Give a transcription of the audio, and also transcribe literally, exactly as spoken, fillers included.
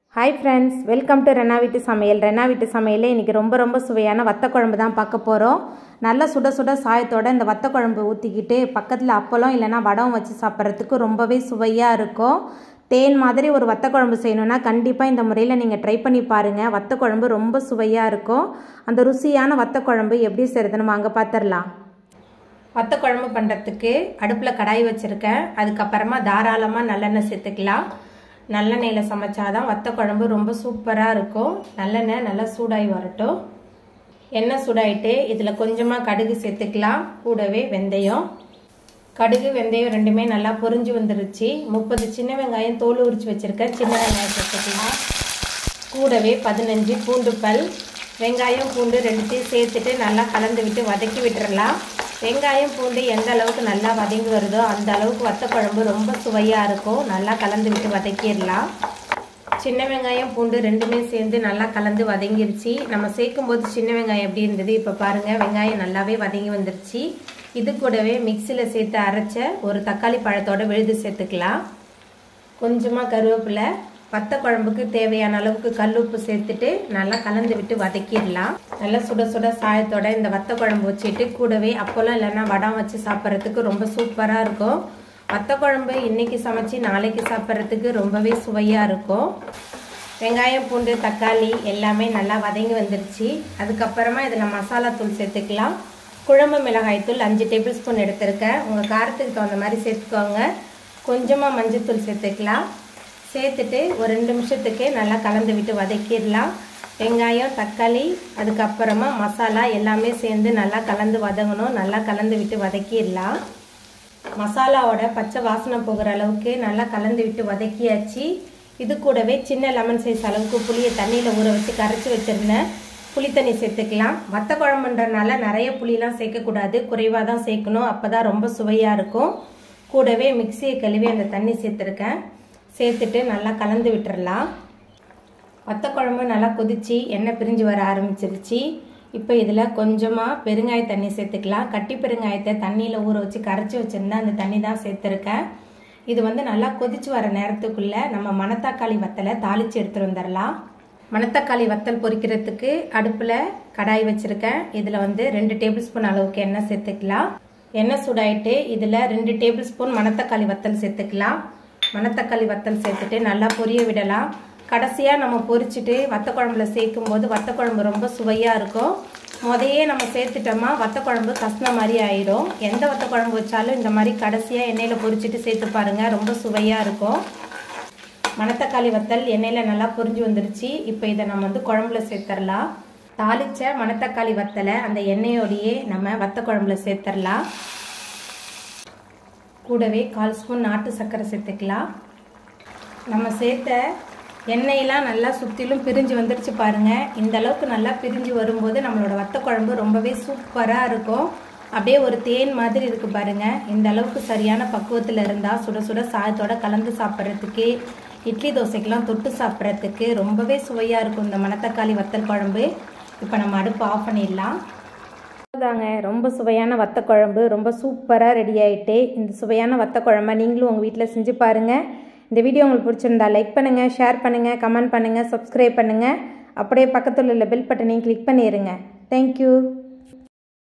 Hi friends, welcome to Rena வீட்டு சமையல். ரெனா வீட்டு சமையலில் இன்றைக்கி ரொம்ப ரொம்ப சுவையான வத்த குழம்பு தான் பார்க்க போகிறோம். நல்லா சுட சுட சாயத்தோடு இந்த வத்த குழம்பு ஊற்றிக்கிட்டு பக்கத்தில் அப்பளம் இல்லைனா வடம் வச்சு சாப்பிட்றதுக்கு ரொம்பவே சுவையாக இருக்கும். தேன் மாதிரி ஒரு வத்த குழம்பு செய்யணுன்னா கண்டிப்பாக இந்த முறையில் நீங்கள் ட்ரை பண்ணி பாருங்கள். வத்த குழம்பு ரொம்ப சுவையாக இருக்கும். அந்த ருசியான வத்த குழம்பு எப்படி செய்கிறதுன்னு வாங்க பார்த்துடலாம். வத்த குழம்பு பண்ணுறதுக்கு அடுப்பில் கடாய் வச்சுருக்கேன். அதுக்கப்புறமா தாராளமாக நல்லெண்ணெய் சேர்த்துக்கலாம். நல்லெண்ணெயில் சமைச்சாதான் வத்த குழம்பு ரொம்ப சூப்பராக இருக்கும். நல்லெண்ணெய் நல்லா சூடாகி வரட்டும். எண்ணெய் சூடாயிட்டு இதில் கொஞ்சமாக கடுகு சேர்த்துக்கலாம். கூடவே வெந்தயம். கடுகு வெந்தயம் ரெண்டுமே நல்லா பொரிஞ்சு வந்துருச்சு. முப்பது சின்ன வெங்காயம் தோல் உரிச்சு வச்சுருக்கேன். சின்ன வெங்காயம் சேர்த்துக்கலாம். கூடவே பதினஞ்சு பூண்டு பல். வெங்காயம் பூண்டு ரெண்டுத்தையும் சேர்த்துட்டு நல்லா கலந்து விட்டு வதக்கி விட்டுறலாம். வெங்காயம் பூண்டு எந்த அளவுக்கு நல்லா வதங்கி வருதோ அந்த அளவுக்கு வத்த குழம்பு ரொம்ப சுவையாக இருக்கும். நல்லா கலந்து விட்டு வதக்கிடலாம். சின்ன வெங்காயம் பூண்டு ரெண்டுமே சேர்ந்து நல்லா கலந்து வதங்கிருச்சு. நம்ம சேர்க்கும் போது சின்ன வெங்காயம் எப்படி இருந்தது, இப்போ பாருங்கள் வெங்காயம் நல்லாவே வதங்கி வந்துருச்சு. இது கூடவே மிக்சியில் சேர்த்து அரைச்ச ஒரு தக்காளி பழத்தோட விழுது சேர்த்துக்கலாம். கொஞ்சமாக கருவேப்பிலை, வத்த குழம்புக்கு தேவையான அளவுக்கு கல்லுப்பு சேர்த்துட்டு நல்லா கலந்து விட்டு வதக்கிடலாம். நல்லா சுட சுட சாயத்தோட இந்த வத்த குழம்பு வச்சுட்டு கூடவே அப்போல்லாம் இல்லைன்னா வடம் வச்சு சாப்பிட்றதுக்கு ரொம்ப சூப்பராக இருக்கும். வத்த குழம்பு இன்னைக்கு சமைச்சு நாளைக்கு சாப்பிட்றதுக்கு ரொம்பவே சுவையாக இருக்கும். வெங்காயம் பூண்டு தக்காளி எல்லாமே நல்லா வதங்கி வந்துருச்சு. அதுக்கப்புறமா இதில் மசாலா தூள் சேர்த்துக்கலாம். குழம்பு மிளகாய் தூள் அஞ்சு டேபிள் ஸ்பூன் எடுத்திருக்கேன். உங்கள் காரத்துக்கு தகுந்த மாதிரி சேர்த்துக்கோங்க. கொஞ்சமாக மஞ்சள் தூள் சேர்த்துக்கலாம். சேர்த்துட்டு ஒரு ரெண்டு நிமிஷத்துக்கு நல்லா கலந்து விட்டு வதக்கிடலாம். வெங்காயம் தக்காளி அதுக்கப்புறமா மசாலா எல்லாமே சேர்ந்து நல்லா கலந்து வதங்கணும். நல்லா கலந்து விட்டு வதக்கிடலாம். மசாலாவோட பச்சை வாசனை போகிற அளவுக்கு நல்லா கலந்து விட்டு வதக்கியாச்சு. இது கூடவே சின்ன லெமன் சைஸ் அளவுக்கு புளியை தண்ணியில் ஊற வச்சு கரைச்சி வச்சுருந்தேன். புளி தண்ணி சேர்த்துக்கலாம். வத்த குழம்புன்றனால நிறைய புளியெலாம் சேர்க்கக்கூடாது, குறைவாக தான் சேர்க்கணும். அப்போ தான் ரொம்ப சுவையாக இருக்கும். கூடவே மிக்சியை கழுவி அந்த தண்ணி சேர்த்துருக்கேன். சேர்த்துட்டு நல்லா கலந்து விட்டுறலாம். வத்த குழம்பு நல்லா கொதிச்சு எண்ணெய் பிரிஞ்சு வர ஆரம்பிச்சிருச்சு. இப்போ இதில் கொஞ்சமாக பெருங்காய தண்ணி சேர்த்துக்கலாம். கட்டி பெருங்காயத்தை தண்ணியில் ஊற வச்சு கரைச்சி வச்சுருந்தேன். அந்த தண்ணி தான் சேர்த்துருக்கேன். இது வந்து நல்லா கொதிச்சு வர நேரத்துக்குள்ளே நம்ம மணத்தக்காளி வத்தலை தாளித்து எடுத்துகிட்டு வந்துடலாம். மணத்தக்காளி வத்தல் பொரிக்கிறதுக்கு அடுப்பில் கடாய் வச்சுருக்கேன். இதில் வந்து ரெண்டு டேபிள் ஸ்பூன் அளவுக்கு எண்ணெய் சேர்த்துக்கலாம். எண்ணெய் சூடாயிட்டு இதில் ரெண்டு டேபிள் ஸ்பூன் மணத்தக்காளி வத்தல் சேர்த்துக்கலாம். மணத்தக்காளி வத்தல் சேர்த்துட்டு நல்லா பொரிய விடலாம். கடைசியாக நம்ம பொரிச்சுட்டு வத்த குழம்புல சேர்க்கும் போது வத்த குழம்பு ரொம்ப சுவையாக இருக்கும். முதையே நம்ம சேர்த்துட்டோமா வத்த குழம்பு கசன மாதிரி ஆயிடும். எந்த வத்த குழம்பு வச்சாலும் இந்த மாதிரி கடைசியாக எண்ணெயில் பொரிச்சிட்டு சேர்த்து பாருங்கள், ரொம்ப சுவையாக இருக்கும். மணத்தக்காளி வத்தல் எண்ணெயில் நல்லா பொரிஞ்சு வந்துருச்சு. இப்போ இதை நம்ம வந்து குழம்புல சேர்த்துடலாம். தாளித்த மணத்தக்காளி வத்தலை அந்த எண்ணெயோடையே நம்ம வத்த குழம்புல சேர்த்துடலாம். கூடவே கால் ஸ்பூன் நாட்டு சர்க்கரை சேர்த்துக்கலாம். நம்ம சேர்த்த எண்ணெயெல்லாம் நல்லா சுற்றிலும் பிரிஞ்சு வந்துடுச்சு பாருங்கள். இந்த அளவுக்கு நல்லா பிரிஞ்சு வரும்போது நம்மளோட வத்த குழம்பு ரொம்பவே சூப்பராக இருக்கும். அப்படியே ஒரு தேன் மாதிரி இருக்குது பாருங்கள். இந்த அளவுக்கு சரியான பக்குவத்தில் இருந்தால் சுட சுட சாதத்தோட கலந்து சாப்பிட்றதுக்கு, இட்லி தோசைக்கெலாம் தொட்டு சாப்பிட்றதுக்கு ரொம்பவே சுவையாக இருக்கும் இந்த மணத்தக்காளி வத்தல் குழம்பு. இப்போ நம்ம அடுப்பு ஆஃப் பண்ணிடலாம். தாங்க ரொம்ப சுவையான வத்த குழம்பு ரொம்ப சூப்பராக ரெடி ஆகிட்டு. இந்த சுவையான வத்த குழம்பை நீங்களும் உங்கள் வீட்டில் செஞ்சு பாருங்கள். இந்த வீடியோ உங்களுக்கு பிடிச்சிருந்தா லைக் பண்ணுங்கள், ஷேர் பண்ணுங்கள், கமெண்ட் பண்ணுங்கள், சப்ஸ்கிரைப் பண்ணுங்கள். அப்படியே பக்கத்தில் உள்ள பெல் பட்டனையும் கிளிக் பண்ணிடுங்க. தேங்க்யூ.